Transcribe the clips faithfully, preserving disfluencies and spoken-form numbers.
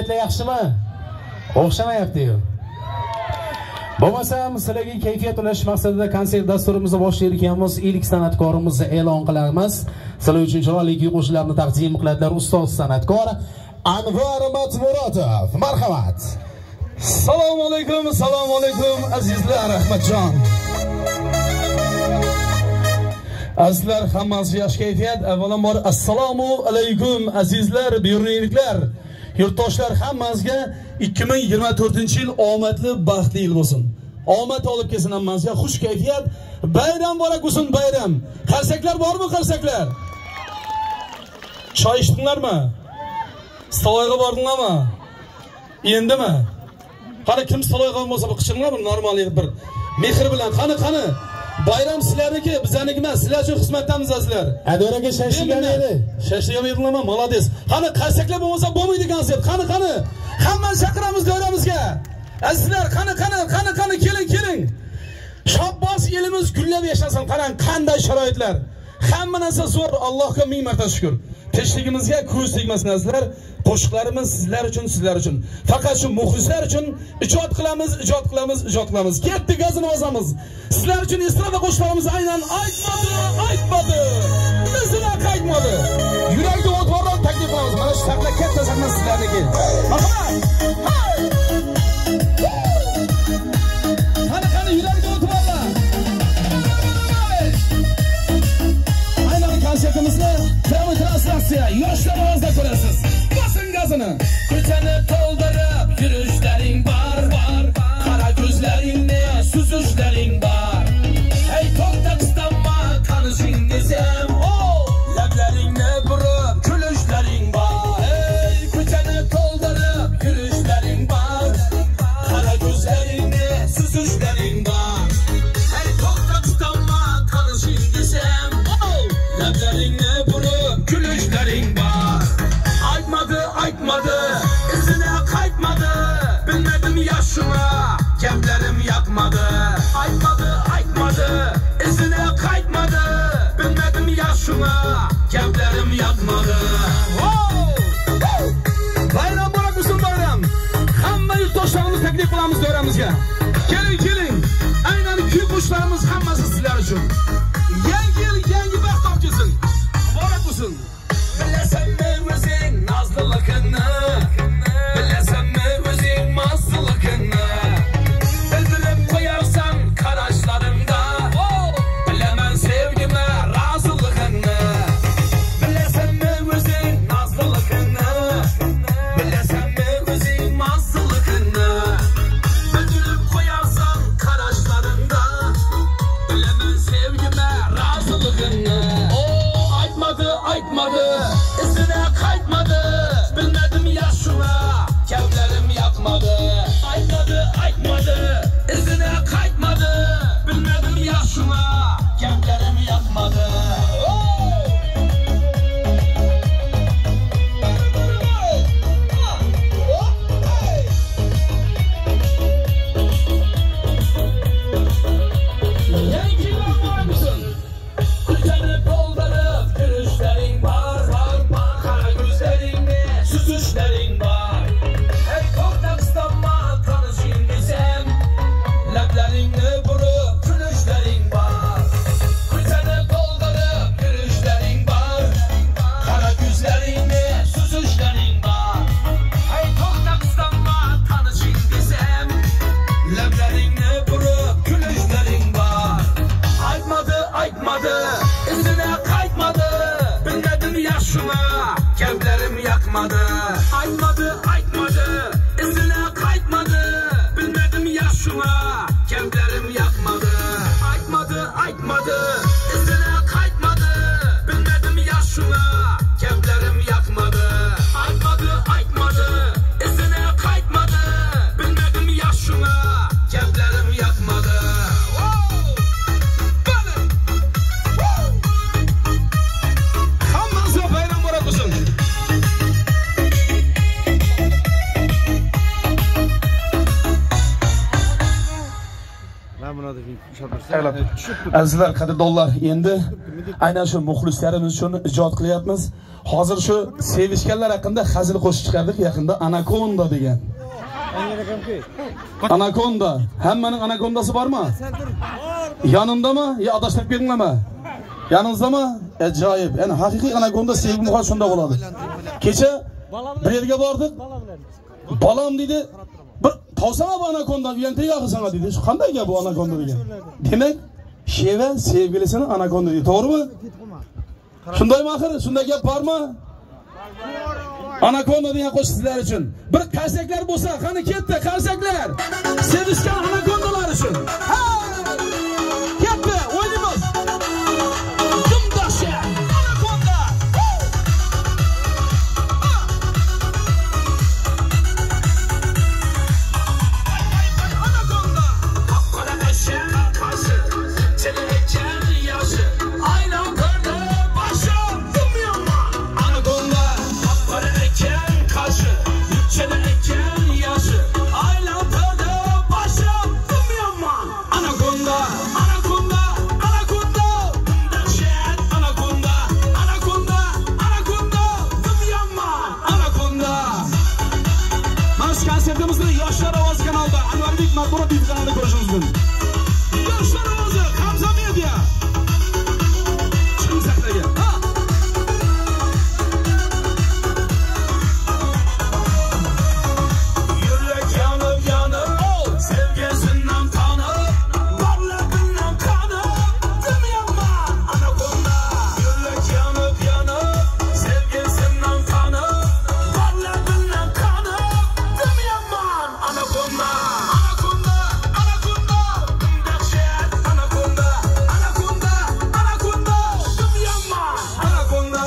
yaxshimi? O'xshamayapti-yu. Bo'lmasam, sizlarga kayfiyat ulash maqsadida konsert dasturimizni boshlayotganmiz. Ilk san'atkorimizni e'lon qilamiz. Sizlar uchun chiroyli qo'shiqlarni taqdim qiladilar ustoz san'atkor Anvar Matmuratov. Marhamat. Assalomu alaykum, assalomu alaykum azizlar, Ahmadjon. Azizlar, hammasi yaxshi kayfiyat. Avvalambor assalomu alaykum azizlar, buyuringlar. Yurtdoshlar, hammangizga ikki ming yigirma to'rtinchi yil omadli, baxtli yil bo'lsin. Omad olib kelsin hammangizga, xush kayfiyat, bayram muborak bo'lsin, bayram. Qarsaklar bormi, qarsaklar? Choy ichdinglarmi? Stoloyga bordinglarmi? Endimi? Qani kim stoloyga bo'lsa bu qichinglar, bir normal bir mehr bilan. Qani, qani. Bayram sizlarniki, bizaniki emas. Sizlar uchun xizmatdamiz azizlar. Adoraga shashtigan edi. Shashtigan edinglarmi? Молодец. Qani qarsaklar bo'lmasa bo'lmaydi konsert. Qani, qani. Hammani chaqiramiz doiramizga. Azizlar, qani, qani, qani, qani keling, keling. Shobbos elimiz gullab yashasin. Qarang, qanday sharoitlar. Hamma narsa zo'r. Allohga ming marta shukr. Tinchligimizga ko'z tegmasin azizlar. Qo'shiqlarimiz sizlar uchun, sizlar uchun. Faqat shu muxlislar uchun ijod qilamiz, ijod qilamiz, ijod qilamiz. Ketdi gazini bosamiz. Sizlar uchun estrada qo'shiqlarimiz aynan aytmadi, aytmadi. Bizlar qaytmadi. Yurakda o'tvordan taklif qilamiz. Mana shu sahna katta sahna sizlarniki. Marhamat. Qani, qani yurakda o'tvorlar. Aynan konsertimizni translyatsiya yoshlar ovozida ko'rasiz. Ko'chani to'ldirib yurishlaring bor, bor. Qara ko'zlaringni suzishlaring bor. Ey to'xta qistamma qanishing desam, oh, lablaringni burib kulishlaring bor. Ey ko'chani to'ldirib yurishlaring bor. Qara ko'zlaringni suzishlaring bor. Ey to'xta qistamma qanishing desam, oh, lablaringni burib kulishlaring bor. Aytmadi, aytmadi, izine qaytmadi. Bilmedim yaşıma, gaplarim yoqmadi. Aytmadi, aytmadi, izine qaytmadi. Bilmedim yaşıma, gaplarim yoqmadi. Bayram muborak bo'lsin, bayram. Hamma yurtdoshlarimiz taklif qilamiz doiramizga. Keling, keling. Aynan kuy qo'shiqlarimiz hammasi sizlar uchun. Yangi yil, yangi baxt olib kelsin. Muborak bo'lsin. Bilasanmi o'zing nazliligini, bilasanmi o'zing mazliligini, bildirib qo'yarsan qarashlarimda, bilaman sevgimni roziligini. Bilasanmi o'zing nazliligini, bilasanmi o'zing mazliligini, bildirib qo'yarsan qarashlarimda, bilaman sevgimni Azizlar, qadrdonlar, endi aynan shu muxlislarimiz uchun ijod qilyapmiz. Hozir shu sevishganlar haqida hazil qo'shiq chiqardik yaqinda, Anaconda degan. Anaconda, hammaning anakondasi bormi? Yonindami yo adashtirib keldinglarmi? Yoningizda ajoyib. Ya'ni haqiqiy anakonda sevgi muhot shunda bo'ladi. Kecha bir yerga bordik. Balam dedi, bir tavsana bu anakondan uyantay yaqisana dedi. Shu qanday gap bu anakonda degan. Demak, Sheva sevgilisini anakonda deydi, to'g'rimi? Shundaymi axir? Shunday gap bormi? Anakonda degan qo'shiq sizlar uchun. Bir qarsaklar bo'lsa, qani ketdi qarsaklar. Sevishgan anakondalar uchun. Ha! Ketdi, o'ynaymiz. Dumdashi anakonda. Anakonda. Qora eşek qarşı, çelekçen yaşı. Aylan qırdı başı. Dumyaman anakonda. Qora eken qarşı, çelekçen yaşı. Aylan qırdı başı. Dumyaman anakonda. Anakonda, anakonda. Dumdaşet anakonda. Anakonda, anakonda. Dumyaman anakonda. Mana shu konsertimizda Yoshlar ovozi kanalida Anvarbek Matbuot kanalida ko'rishingiz mumkin. Yoshlar ovozi Hamza Media. Chimsaqdagi. Ha. Yürek yanıp yanıp, sevgisinden tanıp, varlığından kanıp, dumyaman anakonda. Yürek yanıp yanıp, sevgisinden tanıp, varlığından kanıp, dumyaman anakonda. Anakonda, anakonda, dumdaşet anakonda. Anakonda, anakonda, dumyaman anakonda.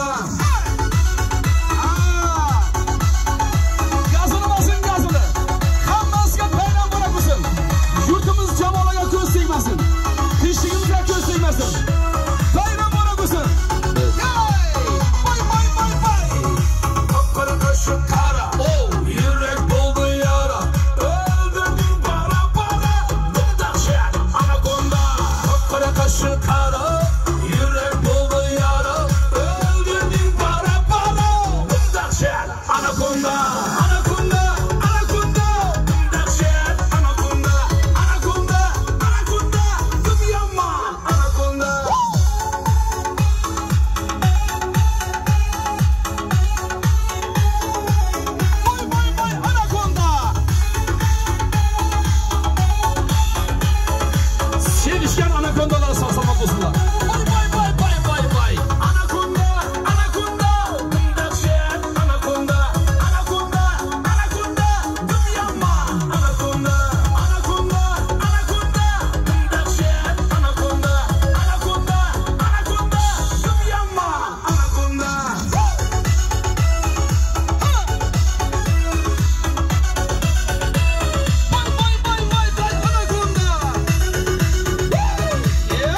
Gazını basın, gazını. Hammasiga bayram bo'la bo'lsin. Yurtimiz jamoliga ko'z tegmasin. Tinchligimizga ko'z tegmasin. Bayram bo'la bo'lsin. Bay bay bay bay. Qapqara qo'shiq qara. Yurek bo'ldi yara. O'ldirdim bara bara. Dumdaşet anakonda. Qapqara qo'shiq qara. Yurek bo'ldi yara. O'ldirdim bara bara. Dumdaşet anakonda. Anakonda, anakonda. Dumdaşet anakonda. Anakonda, anakonda. Dumyaman anakonda. Bay bay bay anakonda. Sevişken anakondalar sağ selamat olsunlar. Bay bay bay bay bay bay. Anakonda, anakonda. Dumdaşet anakonda. Anakonda, anakonda. Dumyaman anakonda. Anakonda, anakonda. Dumdaşet anakonda. Anakonda, anakonda. Dumyaman anakonda. Bay bay bay bay bay anakonda. Yeah.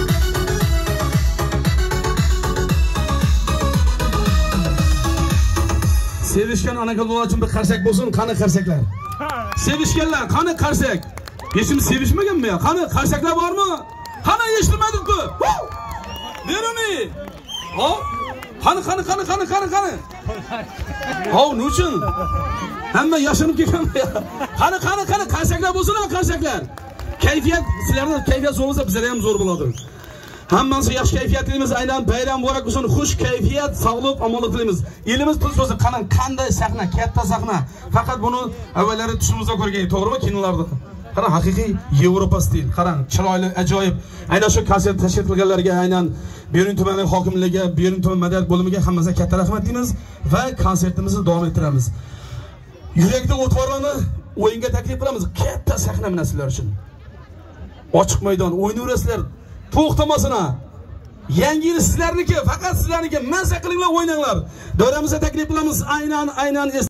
Sevishgan anakondalar uchun bir qarsak bo'lsin, qani qarsaklar? Sevishganlar, qani qarsak? Hechim sevishmaganmi ya? Qani qarsaklar bormi? Qani eshitmadingmi? Nerani? Ha? Qani qani qani qani qani qani? Ha, nechun? Hamma yashinib ketganmi ya? Qani qani qani qarsaklar bo'lsin, qarsaklar. Kayfiyat, sizlarning kayfiyat zo'r bo'lsa, bizlar ham zo'r bo'ladi. Hammasi yaxshi kayfiyat tilaymiz. Aynan bayram muborak bo'lsin. Xush kayfiyat, sog'lik, omonlik tilaymiz. Elimiz tinch bo'lsin. Qani qanday sahna, katta sahna. Faqat buni avvallari tushimizda ko'rgan, to'g'rimi? Kinolarda. Qarang, haqiqiy Yevropa stil. Qarang, chiroyli, ajoyib. Aynan shu konsert tashkil qilganlarga aynan Berun tumani hokimligiga, Berun tuman madaniyat bo'limiga hammasiga katta rahmat deymiz va konsertimizni davom ettiramiz. Yurakda o'tvorlarni o'yinga taklif qilamiz. Katta sahna mana sizlar uchun. Ochiq maydon, o'ynaverasizlar. To'xtamasin ha. Yangi yil sizlarniki, faqat sizlarniki. Mazza qilinglar, o'ynanglar. Davramizga taklif qilamiz. Aynan aynan